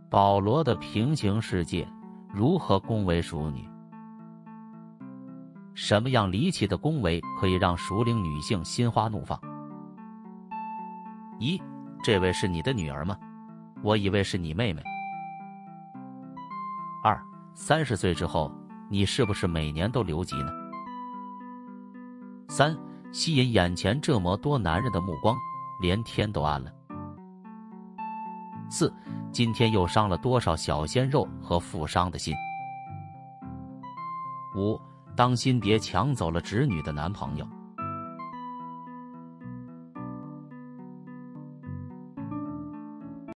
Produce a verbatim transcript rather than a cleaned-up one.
保罗的平行世界如何恭维熟女？什么样离奇的恭维可以让熟龄女性心花怒放？一，这位是你的女儿吗？我以为是你妹妹。二，三十岁之后，你是不是每年都留级呢？三，吸引眼前这么多男人的目光，连天都暗了。四，今天又伤了多少小鲜肉和富商的心？五，当心别抢走了侄女的男朋友。